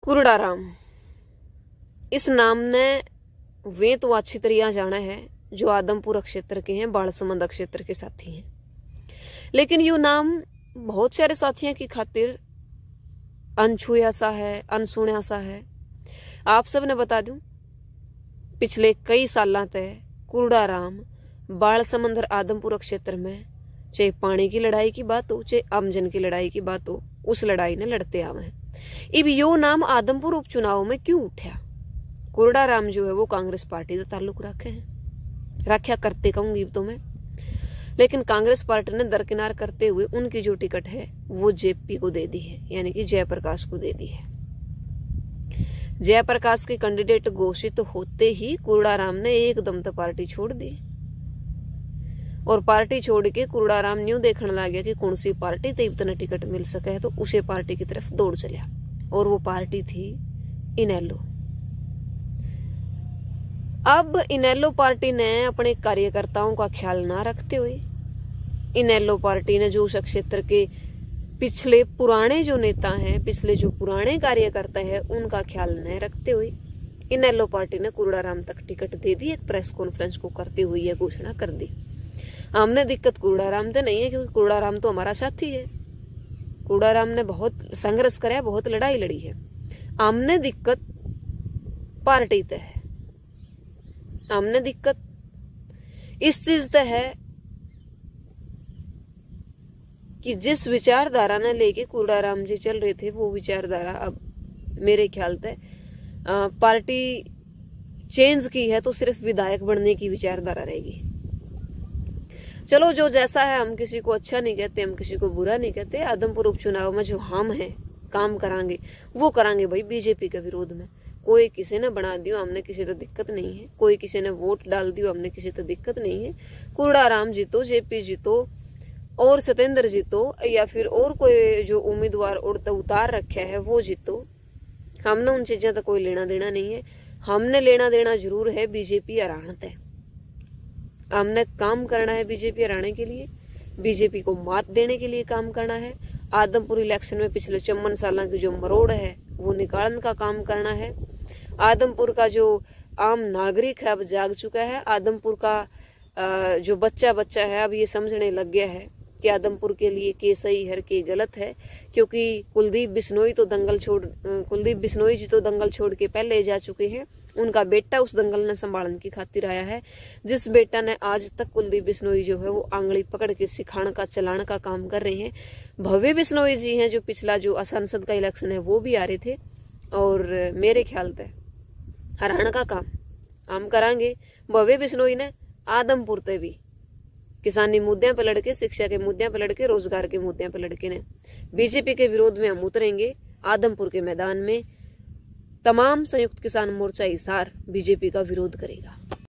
कुरड़ाराम, इस नाम ने वे तो अच्छी तरह जाना है जो आदमपुर क्षेत्र के हैं, बालसमंद क्षेत्र के साथी हैं। लेकिन यो नाम बहुत सारे साथियों की खातिर अनछुआ सा है, अनसुना सा है। आप सब ने बता दूं, पिछले कई सालों तक कुरड़ाराम बालसमंद आदमपुर क्षेत्र में चाहे पानी की लड़ाई की बात हो, चाहे आमजन की लड़ाई की बात हो, उस लड़ाई ने लड़ते आवे हैं। इब यो नाम आदमपुर उपचुनाव में क्यों उठा? कुरड़ाराम जो है वो कांग्रेस पार्टी से ताल्लुक रखे हैं, रखा करते कहूंगी तो मैं। लेकिन कांग्रेस पार्टी ने दरकिनार करते हुए उनकी जो टिकट है वो जेपी को दे दी है, यानी कि जयप्रकाश को दे दी है। जयप्रकाश के कैंडिडेट घोषित होते ही कुरड़ाराम ने एकदम तो पार्टी छोड़ दी, और पार्टी छोड़ के कुरड़ाराम न्यू देखने लग गया कि कौन सी पार्टी ते इतना टिकट मिल सके है, तो उसे पार्टी की तरफ दौड़ चलिया। और वो पार्टी थी इनेलो। अब इनेलो पार्टी ने अपने कार्यकर्ताओं का ख्याल ना रखते हुए, इनेलो पार्टी ने जो क्षेत्र के पिछले पुराने जो नेता हैं, पिछले जो पुराने कार्यकर्ता हैं, उनका ख्याल न रखते हुए इनेलो पार्टी ने कुरड़ाराम तक टिकट दे दी। एक प्रेस कॉन्फ्रेंस को करते हुए यह घोषणा कर दी। हमने दिक्कत कुरड़ाराम से नहीं है, क्योंकि कुरड़ाराम तो हमारा साथी है। कुरड़ाराम ने बहुत संघर्ष कराया, बहुत लड़ाई लड़ी है। हमने दिक्कत पार्टी ते है, हमने दिक्कत इस चीज ते है कि जिस विचारधारा ने लेके कुरड़ाराम जी चल रहे थे, वो विचारधारा अब मेरे ख्याल से पार्टी चेंज की है तो सिर्फ विधायक बनने की विचारधारा रहेगी। चलो जो जैसा है, हम किसी को अच्छा नहीं कहते, हम किसी को बुरा नहीं कहते। आदमपुर उपचुनाव में जो हम हैं काम करांगे वो करांगे भाई बीजेपी के विरोध में। कोई किसी ने बना दियो, हमने किसी तो दिक्कत नहीं है। कोई किसी ने वोट डाल दियो, हमने किसी तो दिक्कत नहीं है। कुरड़ाराम जीतो, जेपी जीतो और सत्येंद्र जीतो, या फिर और कोई जो उम्मीदवार उतार रखे है वो जीतो, हमने उन चीजें तो कोई लेना देना नहीं है। हमने लेना देना जरूर है बीजेपी हराने तय। हमने काम करना है बीजेपी हराने के लिए, बीजेपी को मात देने के लिए काम करना है। आदमपुर इलेक्शन में पिछले 54 साल की जो मरोड़ है वो निकालने का काम करना है। आदमपुर का जो आम नागरिक है अब जाग चुका है। आदमपुर का जो बच्चा है अब ये समझने लग गया है कि आदमपुर के लिए के सही है के गलत है। क्योंकि कुलदीप बिश्नोई जी तो दंगल छोड़ के पहले जा चुके हैं। उनका बेटा उस दंगल ने संभालने की खातिर आया है, जिस बेटा ने आज तक कुलदीप बिश्नोई जो है वो आंगली पकड़ के सिखाने का चलाने का काम कर रहे हैं। भव्य बिश्नोई जी हैं जो पिछला जो संसद का इलेक्शन है वो भी आ रहे थे, और मेरे ख्याल से हराने का काम हम करांगे। भव्य बिश्नोई ने आदमपुर ते भी किसानी मुद्दों पर लड़के, शिक्षा के मुद्दों पर लड़के, रोजगार के मुद्दों पर लड़के ने बीजेपी के विरोध में हम उतरेंगे। आदमपुर के मैदान में तमाम संयुक्त किसान मोर्चा हिसार बीजेपी का विरोध करेगा।